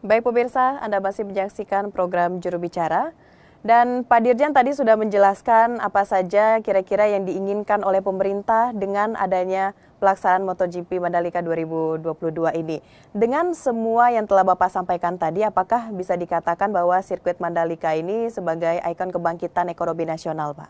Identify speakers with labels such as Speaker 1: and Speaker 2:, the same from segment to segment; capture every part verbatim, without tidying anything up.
Speaker 1: Baik pemirsa, Anda masih menyaksikan program Juru Bicara. Dan Pak Dirjen tadi sudah menjelaskan apa saja kira-kira yang diinginkan oleh pemerintah dengan adanya pelaksanaan MotoGP Mandalika dua ribu dua puluh dua ini. Dengan semua yang telah Bapak sampaikan tadi, apakah bisa dikatakan bahwa sirkuit Mandalika ini sebagai ikon kebangkitan ekonomi nasional, Pak?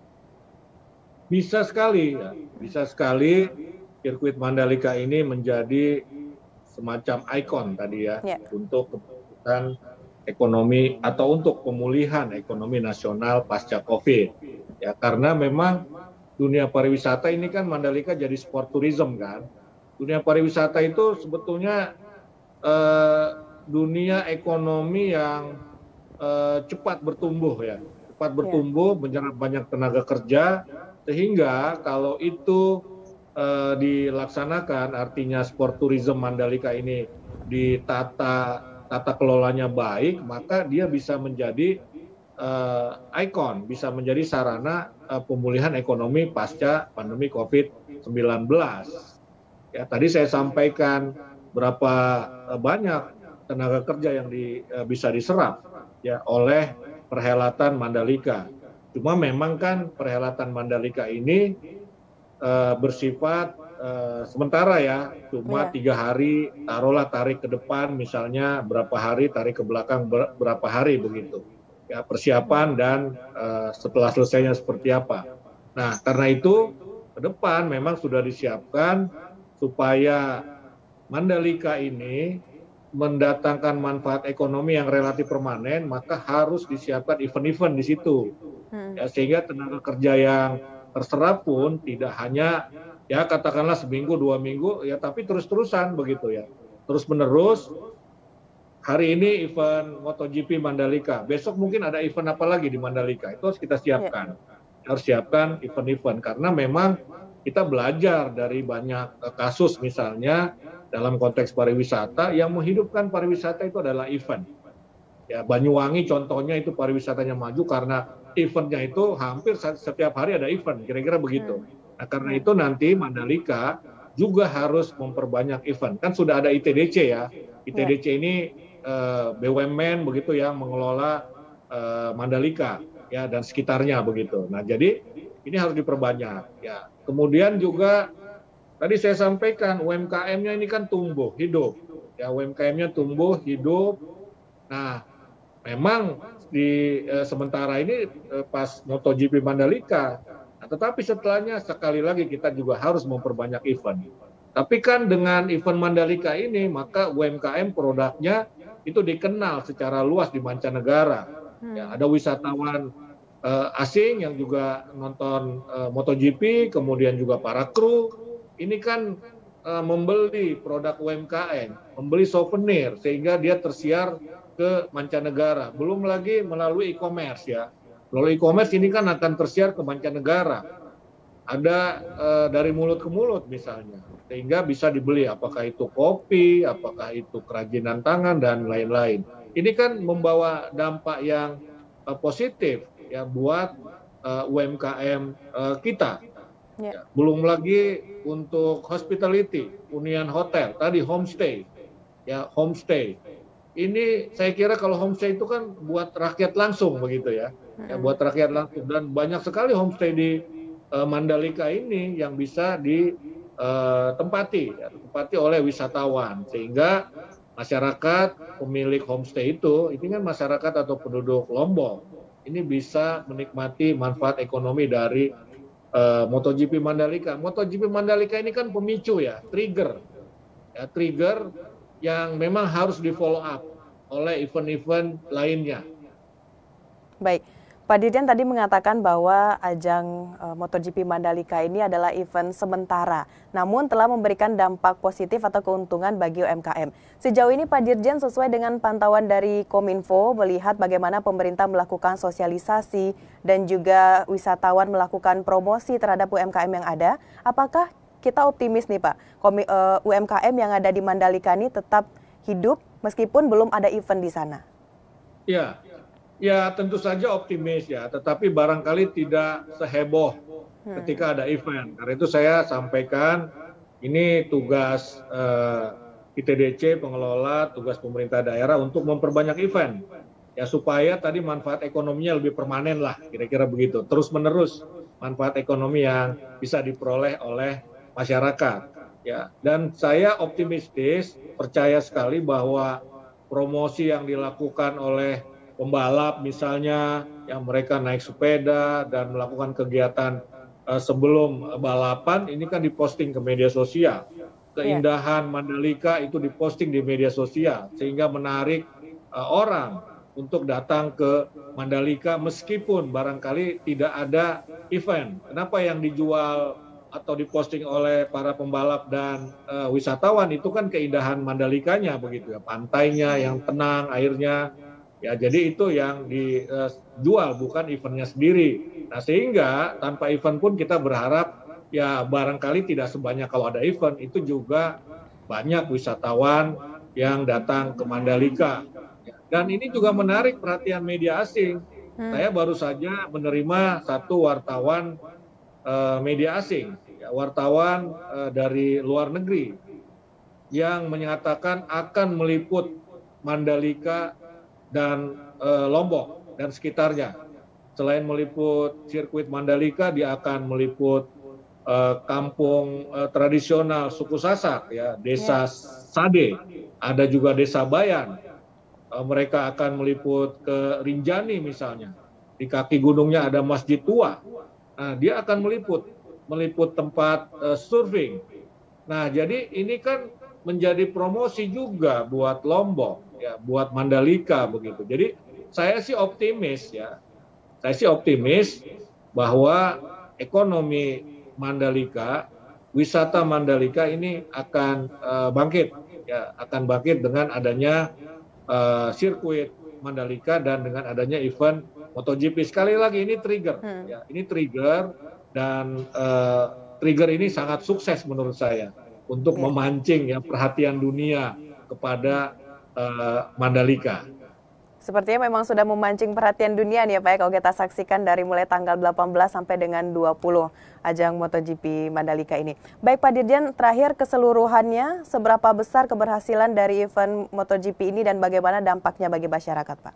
Speaker 2: Bisa sekali, ya. Bisa sekali sirkuit Mandalika ini menjadi semacam ikon tadi ya,
Speaker 1: Ya.
Speaker 2: untuk kebangkitan ekonomi atau untuk pemulihan ekonomi nasional pasca COVID. Ya, karena memang dunia pariwisata ini kan Mandalika jadi sport tourism kan. Dunia pariwisata itu sebetulnya eh, dunia ekonomi yang eh, cepat bertumbuh ya, cepat bertumbuh, menyerap banyak tenaga kerja, sehingga kalau itu eh, dilaksanakan, artinya sport tourism Mandalika ini ditata tata kelolanya baik, maka dia bisa menjadi uh, ikon, bisa menjadi sarana uh, pemulihan ekonomi pasca pandemi COVID sembilan belas. Ya, tadi saya sampaikan berapa uh, banyak tenaga kerja yang di, uh, bisa diserap ya oleh perhelatan Mandalika. Cuma memang kan perhelatan Mandalika ini uh, bersifat Uh, sementara ya, cuma tiga hari, taruhlah tarik ke depan misalnya berapa hari, tarik ke belakang ber, berapa hari begitu. Ya, persiapan dan uh, setelah selesainya seperti apa. Nah, karena itu ke depan memang sudah disiapkan supaya Mandalika ini mendatangkan manfaat ekonomi yang relatif permanen, maka harus disiapkan event-event di situ. Ya, sehingga tenaga kerja yang terserap pun tidak hanya ya katakanlah seminggu dua minggu ya, tapi terus-terusan begitu ya, terus menerus. Hari ini event MotoGP Mandalika, besok mungkin ada event apa lagi di Mandalika, itu harus kita siapkan. Harus siapkan event-event karena memang kita belajar dari banyak kasus, misalnya dalam konteks pariwisata yang menghidupkan pariwisata itu adalah event. Ya, Banyuwangi contohnya itu pariwisatanya maju karena eventnya itu hampir setiap hari ada event, kira-kira begitu. Nah, karena itu nanti Mandalika juga harus memperbanyak event. Kan sudah ada I T D C ya. I T D C ini eh, B U M N begitu yang mengelola eh, Mandalika ya dan sekitarnya begitu. Nah, jadi ini harus diperbanyak ya. Kemudian juga tadi saya sampaikan U M K M-nya ini kan tumbuh, hidup. Ya, U M K M-nya tumbuh, hidup. Nah, memang di eh, sementara ini eh, pas MotoGP Mandalika. Nah, tetapi setelahnya sekali lagi kita juga harus memperbanyak event. Tapi kan dengan event Mandalika ini, maka U M K M produknya itu dikenal secara luas di mancanegara. Ya, ada wisatawan uh, asing yang juga nonton uh, MotoGP, kemudian juga para kru. Ini kan uh, membeli produk U M K M, membeli souvenir, sehingga dia tersiar ke mancanegara. Belum lagi melalui e-commerce ya. Melalui e-commerce ini kan akan tersiar ke mancanegara. Ada eh, dari mulut ke mulut misalnya, sehingga bisa dibeli, apakah itu kopi, apakah itu kerajinan tangan dan lain-lain. Ini kan membawa dampak yang eh, positif ya buat eh, U M K M eh, kita. Ya. Belum lagi untuk hospitality, hunian hotel, tadi homestay, ya homestay. Ini saya kira kalau homestay itu kan buat rakyat langsung begitu ya. Ya, buat rakyat langsung, dan banyak sekali homestay di uh, Mandalika ini yang bisa ditempati uh, ya, ditempati oleh wisatawan, sehingga masyarakat pemilik homestay itu ini kan masyarakat atau penduduk Lombok ini bisa menikmati manfaat ekonomi dari uh, MotoGP Mandalika. MotoGP Mandalika ini kan pemicu ya, trigger ya, trigger yang memang harus di follow up oleh event-event lainnya.
Speaker 1: Baik. Pak Dirjen tadi mengatakan bahwa ajang uh, MotoGP Mandalika ini adalah event sementara, namun telah memberikan dampak positif atau keuntungan bagi U M K M. Sejauh ini Pak Dirjen sesuai dengan pantauan dari Kominfo melihat bagaimana pemerintah melakukan sosialisasi dan juga wisatawan melakukan promosi terhadap U M K M yang ada, apakah kita optimis nih Pak, Komi, uh, U M K M yang ada di Mandalika ini tetap hidup meskipun belum ada event di sana?
Speaker 2: Ya. Ya tentu saja optimis ya, tetapi barangkali tidak seheboh ketika ada event. Karena itu saya sampaikan ini tugas eh, I T D C, pengelola, tugas pemerintah daerah untuk memperbanyak event. Ya supaya tadi manfaat ekonominya lebih permanen lah, kira-kira begitu. Terus-menerus manfaat ekonomi yang bisa diperoleh oleh masyarakat. Ya, dan saya optimistis, percaya sekali bahwa promosi yang dilakukan oleh pembalap misalnya, yang mereka naik sepeda dan melakukan kegiatan uh, sebelum balapan, ini kan diposting ke media sosial.
Speaker 1: Ya.
Speaker 2: Keindahan Mandalika itu diposting di media sosial, sehingga menarik uh, orang untuk datang ke Mandalika meskipun barangkali tidak ada event. Kenapa yang dijual atau diposting oleh para pembalap dan uh, wisatawan itu kan keindahan Mandalikanya begitu ya, pantainya yang tenang, airnya. Ya, jadi itu yang dijual, bukan eventnya sendiri. Nah, sehingga tanpa event pun kita berharap ya barangkali tidak sebanyak kalau ada event, itu juga banyak wisatawan yang datang ke Mandalika. Dan ini juga menarik perhatian media asing. Hmm. Saya baru saja menerima satu wartawan uh, media asing, ya, wartawan uh, dari luar negeri yang menyatakan akan meliput Mandalika dan uh, Lombok dan sekitarnya. Selain meliput sirkuit Mandalika, dia akan meliput uh, kampung uh, tradisional suku Sasak, ya, desa Sade, ada juga desa Bayan. Mereka akan meliput ke Rinjani misalnya, di kaki gunungnya ada masjid tua. Nah, dia akan meliput, meliput tempat uh, surfing. Nah, jadi ini kan menjadi promosi juga buat Lombok, ya, buat Mandalika begitu. Jadi saya sih optimis ya, saya sih optimis bahwa ekonomi Mandalika, wisata Mandalika ini akan uh, bangkit, ya, akan bangkit dengan adanya Uh, sirkuit Mandalika dan dengan adanya event MotoGP. Sekali lagi ini trigger, hmm. ya, ini trigger dan uh, trigger ini sangat sukses menurut saya untuk yeah. memancing ya perhatian dunia kepada uh, Mandalika.
Speaker 1: Sepertinya memang sudah memancing perhatian dunia nih ya Pak, ya, kalau kita saksikan dari mulai tanggal delapan belas sampai dengan dua puluh ajang MotoGP Mandalika ini. Baik Pak Dirjen, terakhir keseluruhannya seberapa besar keberhasilan dari event MotoGP ini dan bagaimana dampaknya bagi masyarakat Pak?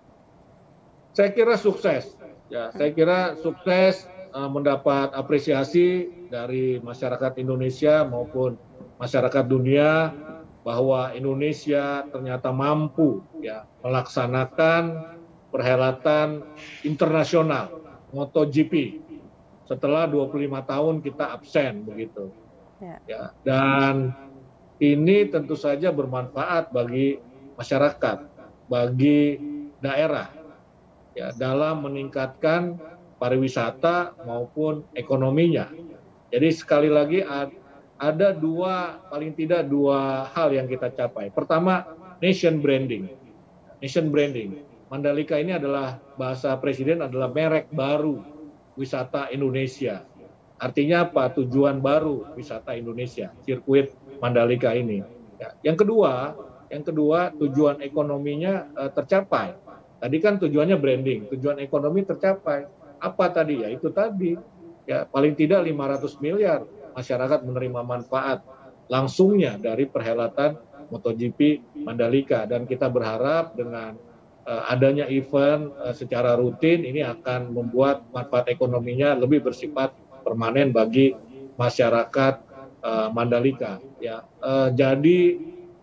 Speaker 2: Saya kira sukses, ya, hmm. saya kira sukses uh, mendapat apresiasi dari masyarakat Indonesia maupun masyarakat dunia, bahwa Indonesia ternyata mampu ya melaksanakan perhelatan internasional MotoGP setelah dua puluh lima tahun kita absen begitu. Ya. Ya, dan ini tentu saja bermanfaat bagi masyarakat, bagi daerah ya dalam meningkatkan pariwisata maupun ekonominya. Jadi sekali lagi ada dua, paling tidak dua hal yang kita capai. Pertama, nation branding. Nation branding. Mandalika ini adalah, bahasa presiden adalah merek baru wisata Indonesia. Artinya apa? Tujuan baru wisata Indonesia, sirkuit Mandalika ini. Ya. Yang kedua, yang kedua tujuan ekonominya uh, tercapai. Tadi kan tujuannya branding, tujuan ekonomi tercapai. Apa tadi? Ya itu tadi. Ya paling tidak lima ratus miliar. Masyarakat menerima manfaat langsungnya dari perhelatan MotoGP Mandalika, dan kita berharap dengan uh, adanya event uh, secara rutin ini akan membuat manfaat ekonominya lebih bersifat permanen bagi masyarakat uh, Mandalika. Ya, uh, jadi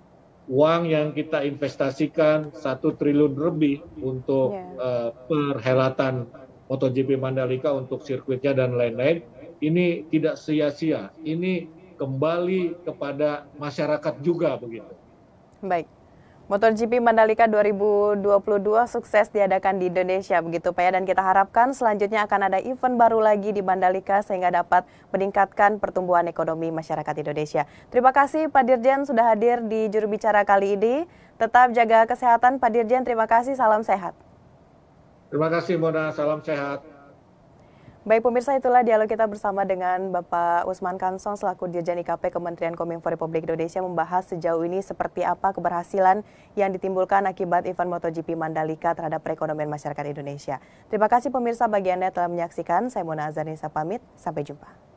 Speaker 2: uang yang kita investasikan satu triliun lebih untuk yeah. uh, perhelatan MotoGP Mandalika untuk sirkuitnya dan lain-lain, ini tidak sia-sia, ini kembali kepada masyarakat juga begitu.
Speaker 1: Baik, MotoGP Mandalika dua ribu dua puluh dua sukses diadakan di Indonesia begitu Pak ya, dan kita harapkan selanjutnya akan ada event baru lagi di Mandalika sehingga dapat meningkatkan pertumbuhan ekonomi masyarakat Indonesia. Terima kasih Pak Dirjen sudah hadir di Juru Bicara kali ini. Tetap jaga kesehatan Pak Dirjen, terima kasih, salam sehat.
Speaker 2: Terima kasih Mona, salam sehat.
Speaker 1: Baik pemirsa, itulah dialog kita bersama dengan Bapak Usman Kansong selaku Dirjen I K P Kementerian Kominfo Republik Indonesia membahas sejauh ini seperti apa keberhasilan yang ditimbulkan akibat event MotoGP Mandalika terhadap perekonomian masyarakat Indonesia. Terima kasih pemirsa bagi Anda telah menyaksikan. Saya Mona Azharnisa pamit, sampai jumpa.